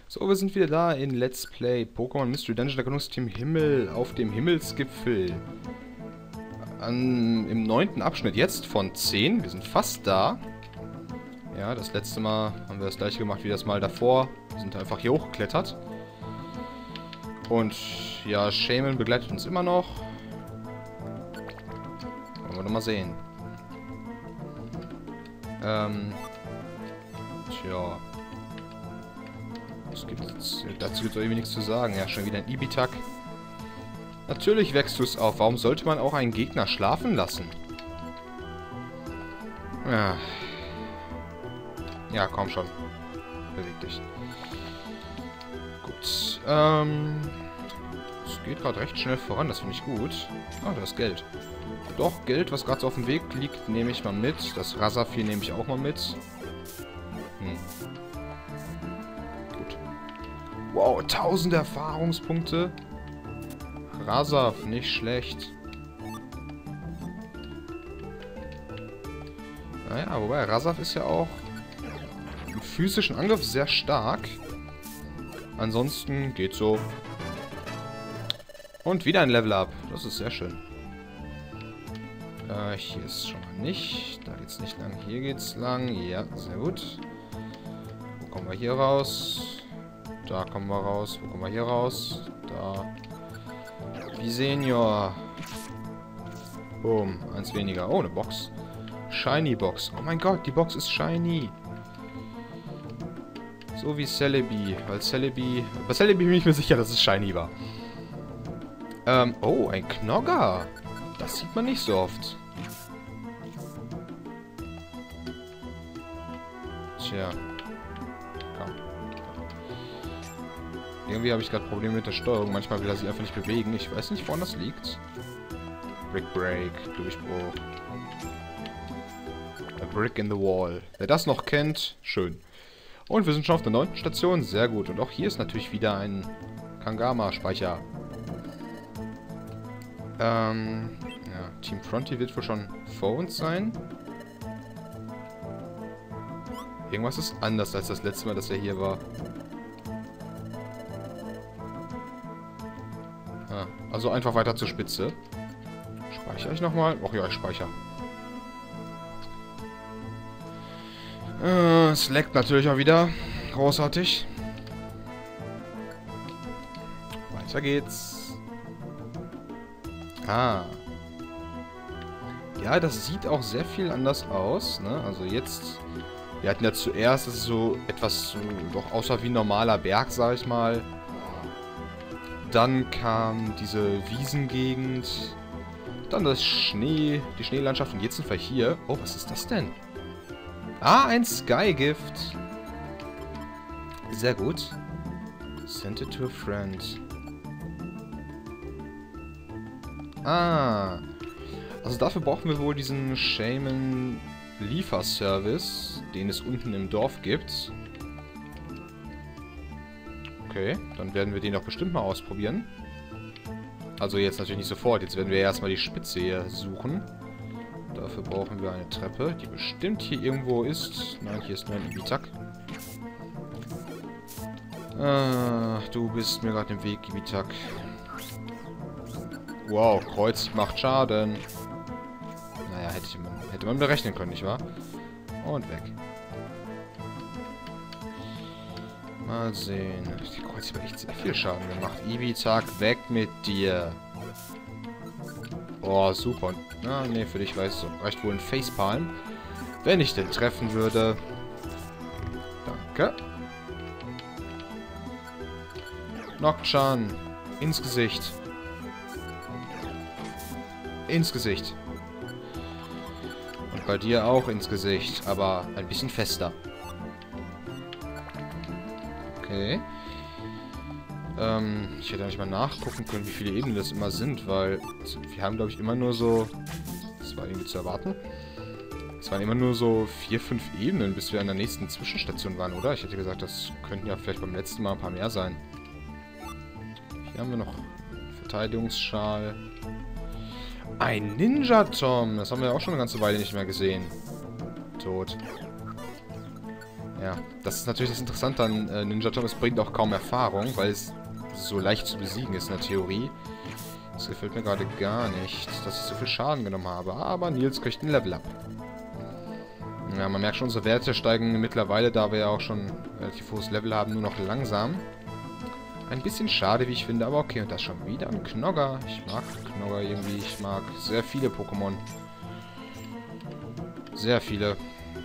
So, wir sind wieder da in Let's Play Pokémon Mystery Dungeon Erkundungsteam Himmel auf dem Himmelsgipfel. Im 9. Abschnitt jetzt von 10. Wir sind fast da. Ja, das letzte Mal haben wir das gleiche gemacht wie das Mal davor. Wir sind einfach hier hochgeklettert. Und ja, Shaman begleitet uns immer noch. Wollen wir doch mal sehen. Tja. Dazu gibt es irgendwie nichts zu sagen. Ja, schon wieder ein Ibitak. Natürlich wächst du es auf. Warum sollte man auch einen Gegner schlafen lassen? Ja. Ja, komm schon. Beweg dich. Gut. Es geht gerade recht schnell voran. Das finde ich gut. Ah, da ist Geld. Doch, Geld, was gerade so auf dem Weg liegt, nehme ich mal mit. Das Rasavieh nehme ich auch mal mit. Gut. Wow, 1000 Erfahrungspunkte. Rasav, nicht schlecht. Naja, wobei Rasav ist ja auch im physischen Angriff sehr stark. Ansonsten geht so. Und wieder ein Level Up. Das ist sehr schön. Hier ist schon mal nicht. Da geht's nicht lang. Hier geht's lang. Ja, sehr gut. Wo kommen wir hier raus? Da kommen wir raus. Wo kommen wir hier raus? Da. Wie Senior. Boom. Eins weniger. Oh, eine Box. Shiny Box. Oh mein Gott, die Box ist shiny. So wie Celebi. Weil Celebi... Bei Celebi bin ich mir sicher, dass es shiny war. Oh, ein Knogger. Das sieht man nicht so oft. Tja. Komm. Irgendwie habe ich gerade Probleme mit der Steuerung. Manchmal will er sich einfach nicht bewegen. Ich weiß nicht, woran das liegt. Brick Break. Durchbruch. A Brick in the Wall. Wer das noch kennt, schön. Und wir sind schon auf der 9. Station. Sehr gut. Und auch hier ist natürlich wieder ein Kangama-Speicher. Ja, Team Frontier wird wohl schon vor uns sein. Irgendwas ist anders als das letzte Mal, dass er hier war. Ah, also einfach weiter zur Spitze. Speichere ich nochmal? Och ja, ich speichere. Es leckt natürlich auch wieder. Großartig. Weiter geht's. Ah. Ja, das sieht auch sehr viel anders aus, ne? Also jetzt... Wir hatten ja zuerst, dass es so etwas so, doch aussah wie ein normaler Berg, sag ich mal. Dann kam diese Wiesengegend. Dann das die Schneelandschaft. Und jetzt sind wir hier. Oh, was ist das denn? Ah, ein Skygift. Sehr gut. Send it to a friend. Ah. Also dafür brauchen wir wohl diesen Shaman Lieferservice, den es unten im Dorf gibt. Okay, dann werden wir den doch bestimmt mal ausprobieren. Also jetzt natürlich nicht sofort, jetzt werden wir erstmal die Spitze hier suchen. Dafür brauchen wir eine Treppe, die bestimmt hier irgendwo ist. Nein, hier ist nur ein Ibitak. Du bist mir gerade im Weg, Ibitak. Wow, Kreuz macht Schaden. Naja, hätte man berechnen können, nicht wahr? Und weg. Mal sehen. Die Kreuz hat echt sehr viel Schaden gemacht. Ibitak, weg mit dir. Oh, super. Na, nee, für dich reicht wohl ein Facepalm. Wenn ich den treffen würde. Danke. Nocturne. Ins Gesicht. Ins Gesicht. Und bei dir auch ins Gesicht, aber ein bisschen fester. Okay. Ich hätte eigentlich mal nachgucken können, wie viele Ebenen das immer sind, weil wir haben, glaube ich, immer nur so... Das war irgendwie zu erwarten. Es waren immer nur so 4, 5 Ebenen, bis wir an der nächsten Zwischenstation waren, oder? Ich hätte gesagt, das könnten ja vielleicht beim letzten Mal ein paar mehr sein. Hier haben wir noch Verteidigungsschal. Ein Ninja-Tom. Das haben wir auch schon eine ganze Weile nicht mehr gesehen. Tot. Ja, das ist natürlich das Interessante an Ninja Tom. Es bringt auch kaum Erfahrung, weil es so leicht zu besiegen ist in der Theorie. Das gefällt mir gerade gar nicht, dass ich so viel Schaden genommen habe. Aber Nils kriegt ein Level up. Ja, man merkt schon, unsere Werte steigen mittlerweile, da wir ja auch schon relativ hohes Level haben, nur noch langsam. Ein bisschen schade, wie ich finde, aber okay. Und das schon wieder ein Knogger. Ich mag Knogger irgendwie. Ich mag sehr viele Pokémon. Sehr viele.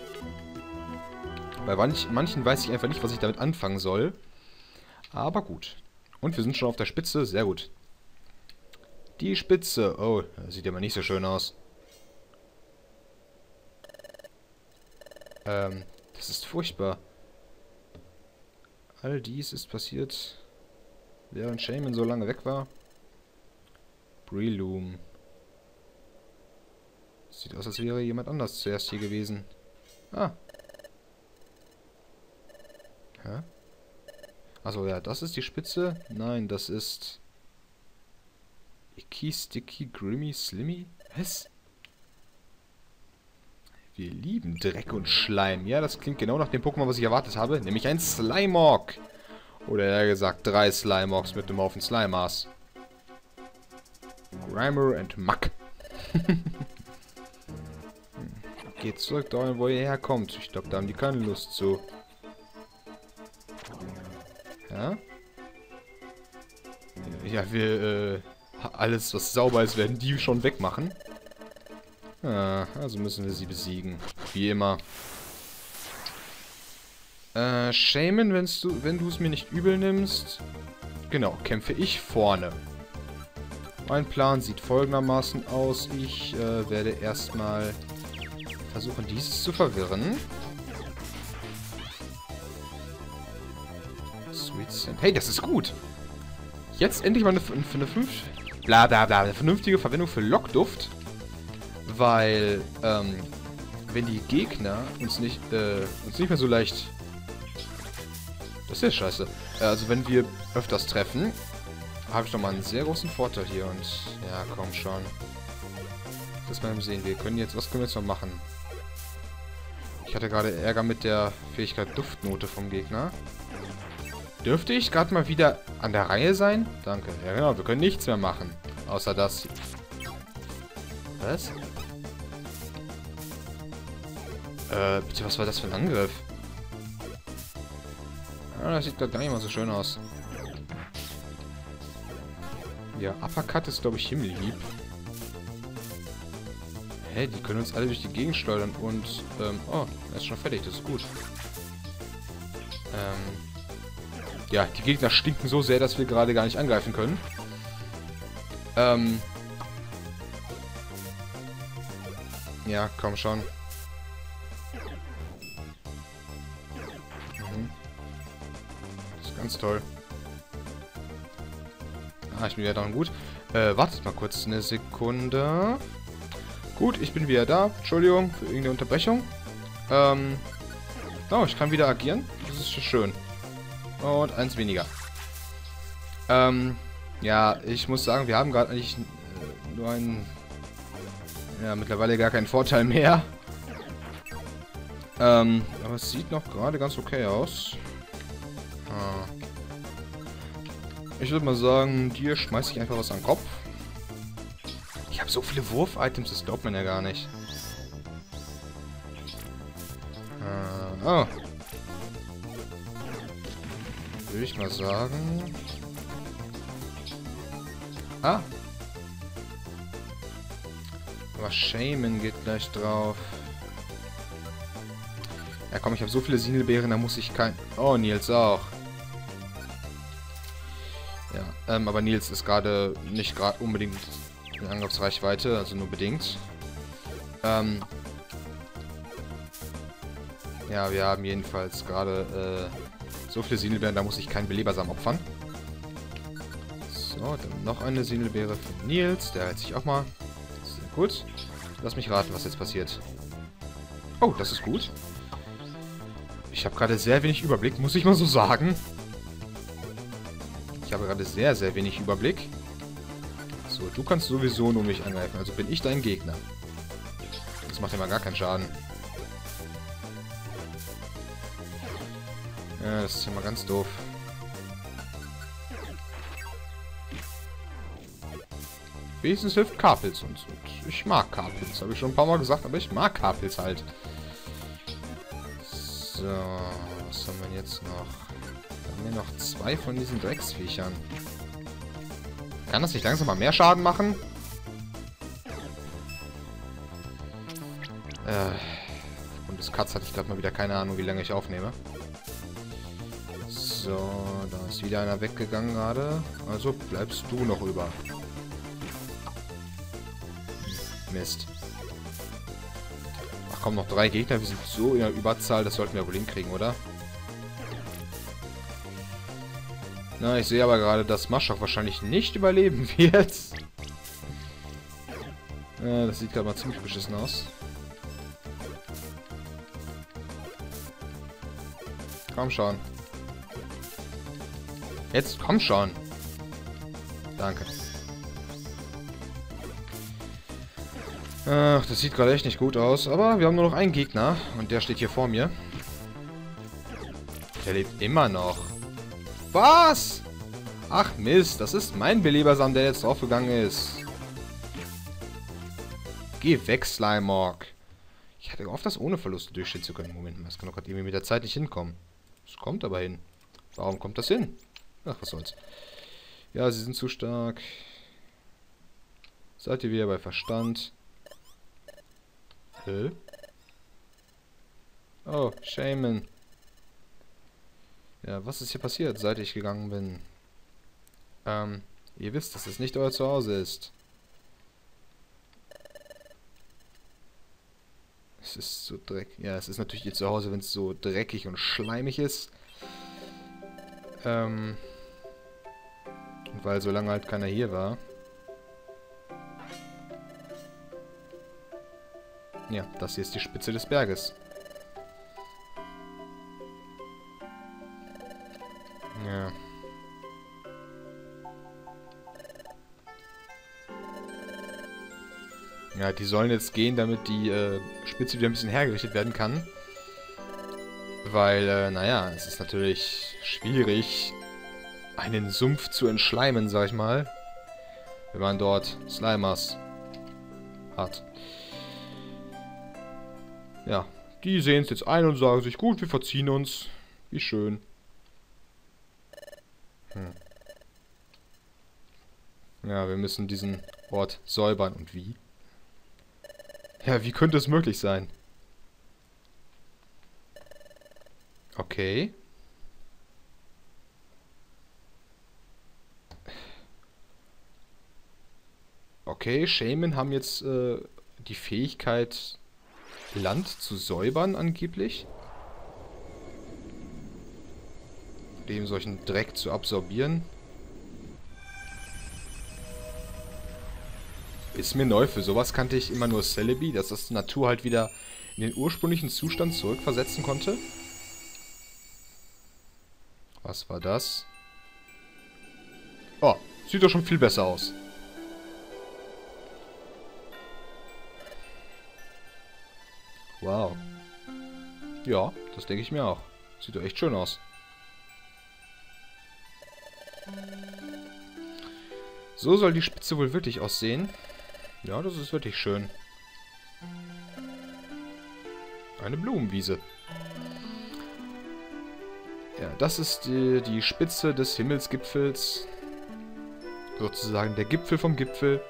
Bei manchen weiß ich einfach nicht, was ich damit anfangen soll. Aber gut. Und wir sind schon auf der Spitze. Sehr gut. Die Spitze. Oh, das sieht aber nicht so schön aus. Das ist furchtbar. All dies ist passiert, während Shaman so lange weg war. Breloom. Sieht aus, als wäre jemand anders zuerst hier gewesen. Ah. Hä? Achso, ja, das ist die Spitze. Nein, das ist... Icky, Sticky, Grimmy, Slimmy? Was? Wir lieben Dreck und Schleim. Ja, das klingt genau nach dem Pokémon, was ich erwartet habe. Nämlich ein Slimawk. Oder eher gesagt 3 Slimawks mit einem Haufen Slimers. Grimer und Muck. Geht zurück dahin, wo ihr herkommt. Ich glaube, da haben die keine Lust zu. Ja? Ja, wir, alles, was sauber ist, werden die schon wegmachen. Ah, also müssen wir sie besiegen. Wie immer. Shaman, wenn du es mir nicht übel nimmst. Genau, kämpfe ich vorne. Mein Plan sieht folgendermaßen aus. Ich werde erstmal versuchen, dieses zu verwirren. Sweet Scent. Hey, das ist gut. Jetzt endlich mal eine vernünftige Verwendung für Lockduft. Weil, wenn die Gegner uns nicht mehr so leicht... Das ist scheiße. Also wenn wir öfters treffen, habe ich doch mal einen sehr großen Vorteil hier. Und ja, komm schon. Das mal sehen. Was können wir jetzt noch machen? Ich hatte gerade Ärger mit der Fähigkeit Duftnote vom Gegner. Dürfte ich gerade mal wieder an der Reihe sein? Danke. Ja genau, wir können nichts mehr machen. Außer das. Was? Bitte, was war das für ein Angriff? Ah, das sieht gar nicht mal so schön aus. Ja, Uppercut ist, glaube ich, himmellieb. Hä, die können uns alle durch die Gegend steuern und, oh, er ist schon fertig, das ist gut. Ja, die Gegner stinken so sehr, dass wir gerade gar nicht angreifen können. Ja, komm schon. Das ist ganz toll. Ah, ich bin wieder dran. Gut. Wartet mal kurz eine Sekunde. Gut, ich bin wieder da. Entschuldigung für irgendeine Unterbrechung. Oh, ich kann wieder agieren. Das ist schön. Und eins weniger. Ja, ich muss sagen, wir haben gerade eigentlich nur einen... Ja, mittlerweile gar keinen Vorteil mehr. Aber es sieht noch gerade ganz okay aus. Ich würde mal sagen, dir schmeiße ich einfach was an den Kopf. Ich habe so viele Wurf-Items, das glaubt man ja gar nicht. Oh. Würde ich mal sagen... Ah. Aber Shaman geht gleich drauf. Ja komm, ich habe so viele Sinelbeeren, da muss ich kein... Oh, Nils auch. Ja, aber Nils ist gerade nicht gerade unbedingt in Angriffsreichweite, also nur bedingt. Ja, wir haben jedenfalls gerade so viele Sinelbeeren, da muss ich keinen Belebersamen opfern. So, dann noch eine Sinelbeere für Nils, der hält sich auch mal. Sehr gut. Lass mich raten, was jetzt passiert. Oh, das ist gut. Ich habe gerade sehr wenig Überblick, muss ich mal so sagen. Ich habe gerade sehr, sehr wenig Überblick. So, du kannst sowieso nur mich angreifen, also bin ich dein Gegner. Das macht ja mal gar keinen Schaden. Ja, das ist ja mal ganz doof. Wenigstens hilft K-Pilz uns. Und ich mag K-Pilz. Habe ich schon ein paar Mal gesagt, aber ich mag K-Pilz halt. So, was haben wir jetzt noch? Da haben wir noch 2 von diesen Drecksviechern. Kann das nicht langsam mal mehr Schaden machen? Und das Katz hatte ich gerade mal wieder keine Ahnung, wie lange ich aufnehme. So, da ist wieder einer weggegangen gerade. Also bleibst du noch über. Mist. Ach komm, noch 3 Gegner. Wir sind so in der Überzahl, das sollten wir wohl hinkriegen, oder? Na, ich sehe aber gerade, dass Maschok wahrscheinlich nicht überleben wird. Das sieht gerade mal ziemlich beschissen aus. Komm schon. Jetzt komm schon. Danke. Ach, das sieht gerade echt nicht gut aus. Aber wir haben nur noch einen Gegner. Und der steht hier vor mir. Der lebt immer noch. Was? Ach Mist, das ist mein Belebersamen, der jetzt draufgegangen ist. Geh weg, Slimog. Ich hatte gehofft, das ohne Verluste durchstehen zu können. Moment mal, das kann doch gerade irgendwie mit der Zeit nicht hinkommen. Es kommt aber hin. Warum kommt das hin? Ach, was soll's. Ja, sie sind zu stark. Seid ihr wieder bei Verstand? Hä? Oh, Shaman. Ja, was ist hier passiert, seit ich gegangen bin? Ihr wisst, dass es nicht euer Zuhause ist. Es ist so dreckig. Ja, es ist natürlich ihr Zuhause, wenn es so dreckig und schleimig ist. Und weil so lange halt keiner hier war. Ja, das hier ist die Spitze des Berges. Ja. Ja, die sollen jetzt gehen, damit die Spitze wieder ein bisschen hergerichtet werden kann. Weil, naja, es ist natürlich schwierig, einen Sumpf zu entschleimen, sag ich mal. Wenn man dort Slimers hat. Ja, die sehen es jetzt ein und sagen sich, gut, wir verziehen uns. Wie schön. Ja, wir müssen diesen Ort säubern. Und wie? Ja, wie könnte es möglich sein? Okay. Okay, Shaman haben jetzt die Fähigkeit, Land zu säubern angeblich. Dem solchen Dreck zu absorbieren. Ist mir neu, für sowas kannte ich immer nur Celebi, dass das die Natur halt wieder in den ursprünglichen Zustand zurückversetzen konnte. Was war das? Oh, sieht doch schon viel besser aus. Wow. Ja, das denke ich mir auch. Sieht doch echt schön aus. So soll die Spitze wohl wirklich aussehen. Ja, das ist wirklich schön. Eine Blumenwiese. Ja, das ist die Spitze des Himmelsgipfels. Sozusagen der Gipfel vom Gipfel.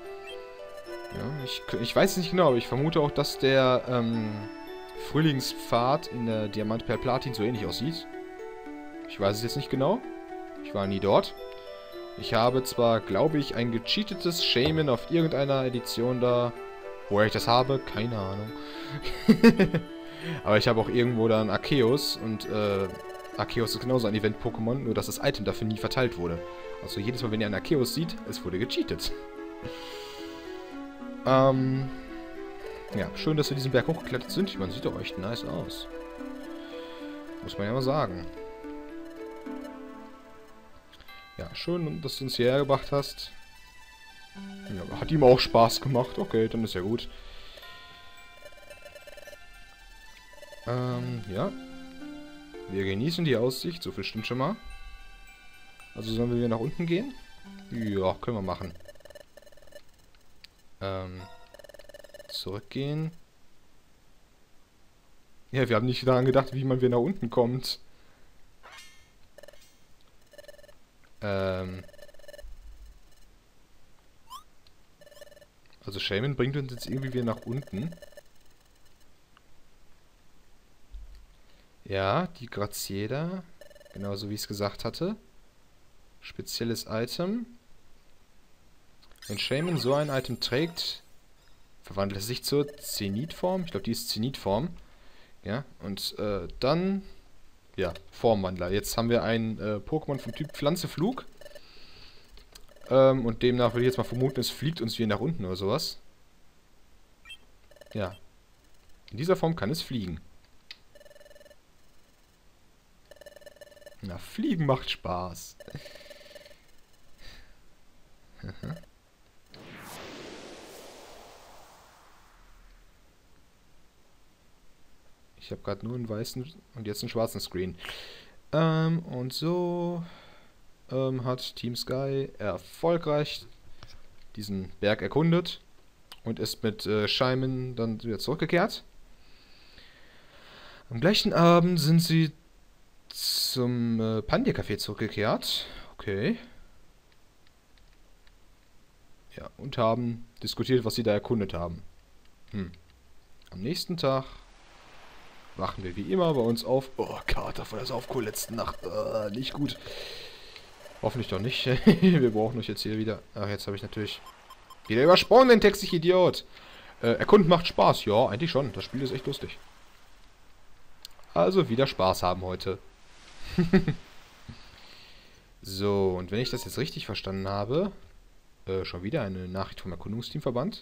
Ja, ich weiß nicht genau, aber ich vermute auch, dass der Frühlingspfad in der Diamant-Perl-Platin so ähnlich aussieht. Ich weiß es jetzt nicht genau. Ich war nie dort. Ich habe zwar, glaube ich, ein gecheatetes Shaman auf irgendeiner Edition da. Woher ich das habe, keine Ahnung. Aber ich habe auch irgendwo dann Arceus. Und Arceus ist genauso ein Event-Pokémon, nur dass das Item dafür nie verteilt wurde. Also jedes Mal, wenn ihr einen Arceus sieht, es wurde gecheatet. Ja, schön, dass wir diesen Berg hochgeklettert sind. Man sieht doch echt nice aus. Muss man ja mal sagen. Ja, schön, dass du uns hierher gebracht hast. Ja, hat ihm auch Spaß gemacht. Okay, dann ist ja gut. Ja. Wir genießen die Aussicht, so viel stimmt schon mal. Also sollen wir wieder nach unten gehen? Ja, können wir machen. Zurückgehen. Ja, wir haben nicht daran gedacht, wie man wieder nach unten kommt. Also Shaman bringt uns jetzt irgendwie wieder nach unten. Ja, die Grazieda. Genauso wie ich es gesagt hatte. Spezielles Item. Wenn Shaman so ein Item trägt, verwandelt es sich zur Zenithform. Ich glaube, die ist Zenithform. Ja, und dann... Ja, Formwandler. Jetzt haben wir ein Pokémon vom Typ Pflanze-Flug. Und demnach würde ich jetzt mal vermuten, es fliegt uns wieder nach unten oder sowas. Ja. In dieser Form kann es fliegen. Na, Fliegen macht Spaß. Ich habe gerade nur einen weißen und jetzt einen schwarzen Screen. Und so hat Team Sky erfolgreich diesen Berg erkundet und ist mit Shaman dann wieder zurückgekehrt. Am gleichen Abend sind sie zum Pandir-Café zurückgekehrt. Okay. Ja, und haben diskutiert, was sie da erkundet haben. Am nächsten Tag wachen wir wie immer bei uns auf. Oh, Kater von der Saufkur letzten Nacht. Nicht gut. Hoffentlich doch nicht. Wir brauchen euch jetzt hier wieder. Ach, jetzt habe ich natürlich wieder übersprungen, den Text, ich Idiot. Erkunden macht Spaß. Ja, eigentlich schon. Das Spiel ist echt lustig. Also wieder Spaß haben heute. So, und wenn ich das jetzt richtig verstanden habe, schon wieder eine Nachricht vom Erkundungsteamverband.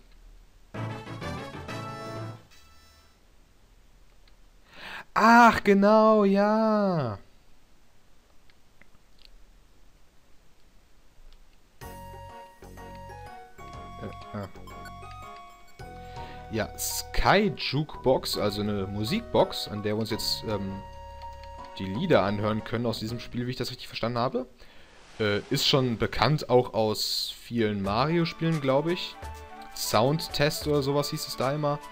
Ach, genau, ja. Ja, Sky Jukebox, also eine Musikbox, an der wir uns jetzt die Lieder anhören können aus diesem Spiel, wie ich das richtig verstanden habe. Ist schon bekannt auch aus vielen Mario-Spielen, glaube ich. Soundtest oder sowas hieß es da immer.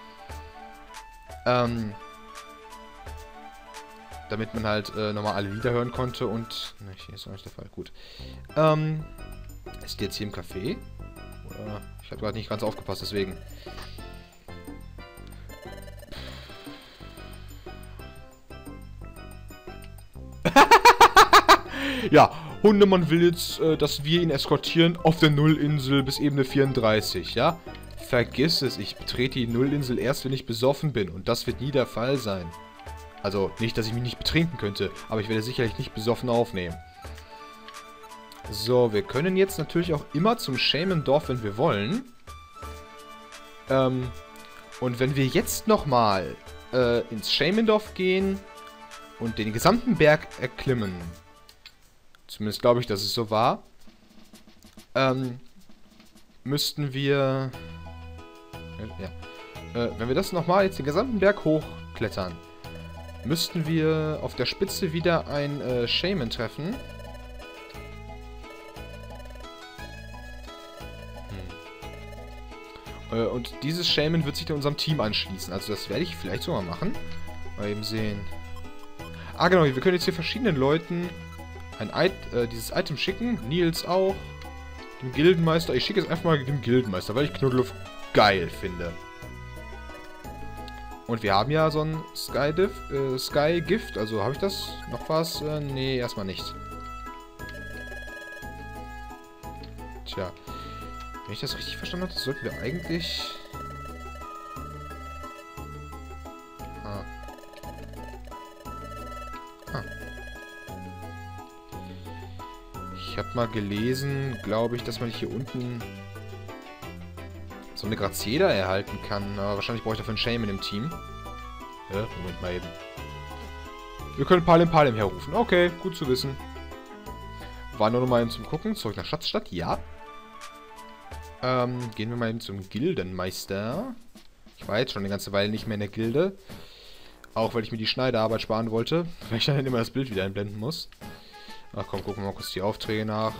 Damit man halt nochmal alle Lieder hören konnte und... Ne, hier ist noch nicht der Fall, gut. Ist die jetzt hier im Café? Oder... Ich habe gerade nicht ganz aufgepasst, deswegen... Ja, Hundemann will jetzt, dass wir ihn eskortieren auf der Nullinsel bis Ebene 34, ja? Vergiss es, ich betrete die Nullinsel erst, wenn ich besoffen bin. Und das wird nie der Fall sein. Also, nicht, dass ich mich nicht betrinken könnte, aber ich werde sicherlich nicht besoffen aufnehmen. So, wir können jetzt natürlich auch immer zum Shaman-Dorf, wenn wir wollen. Und wenn wir jetzt nochmal ins Shaman-Dorf gehen und den gesamten Berg erklimmen, zumindest glaube ich, dass es so war, müssten wir... wenn wir das nochmal jetzt den gesamten Berg hochklettern, müssten wir auf der Spitze wieder ein Shaman treffen. Und dieses Shaman wird sich dann unserem Team anschließen. Also das werde ich vielleicht sogar machen. Mal eben sehen. Ah genau, wir können jetzt hier verschiedenen Leuten dieses Item schicken. Nils auch. Dem Gildenmeister. Ich schicke es einfach mal dem Gildenmeister, weil ich Knuddelhof geil finde. Und wir haben ja so ein Sky-Gift. Also habe ich das? Noch was? Nee, erstmal nicht. Tja. Wenn ich das richtig verstanden habe, sollten wir eigentlich... Ich habe mal gelesen, glaube ich, dass man hier unten so eine Grazieda erhalten kann. Aber wahrscheinlich brauche ich dafür einen Shaman im Team. Moment mal eben. Wir können Palim herrufen. Okay, gut zu wissen. War nur noch mal eben zum Gucken. Zurück nach Schatzstadt. Ja. Gehen wir mal eben zum Gildenmeister. Ich war jetzt schon eine ganze Weile nicht mehr in der Gilde. Auch weil ich mir die Schneiderarbeit sparen wollte, weil ich dann immer das Bild wieder einblenden muss. Ach komm, gucken wir mal kurz die Aufträge nach.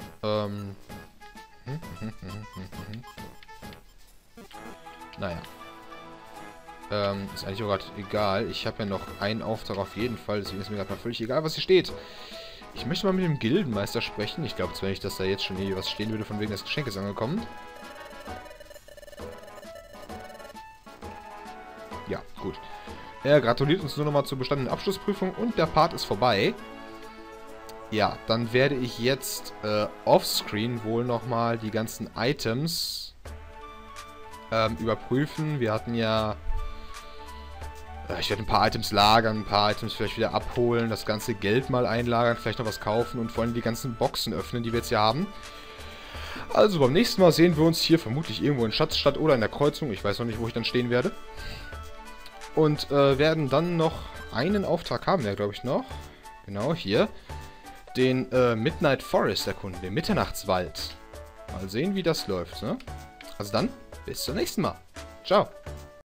Naja. Ist eigentlich auch gerade egal. Ich habe ja noch einen Auftrag auf jeden Fall, deswegen ist mir gerade mal völlig egal, was hier steht. Ich möchte mal mit dem Gildenmeister sprechen. Ich glaube zwar nicht, dass da jetzt schon irgendwie was stehen würde, von wegen das Geschenk ist angekommen. Ja, gut. Er gratuliert uns nur nochmal zur bestandenen Abschlussprüfung und der Part ist vorbei. Ja, dann werde ich jetzt offscreen wohl nochmal die ganzen Items überprüfen. Wir hatten ja... ich werde ein paar Items lagern, ein paar Items vielleicht wieder abholen, das ganze Geld mal einlagern, vielleicht noch was kaufen und vor allem die ganzen Boxen öffnen, die wir jetzt hier haben. Also beim nächsten Mal sehen wir uns hier vermutlich irgendwo in Schatzstadt oder in der Kreuzung. Ich weiß noch nicht, wo ich dann stehen werde. Und werden dann noch einen Auftrag haben, glaube ich, noch. Genau, hier. Den Midnight Forest erkunden, den Mitternachtswald. Mal sehen, wie das läuft, ne? Also dann, bis zum nächsten Mal. Ciao.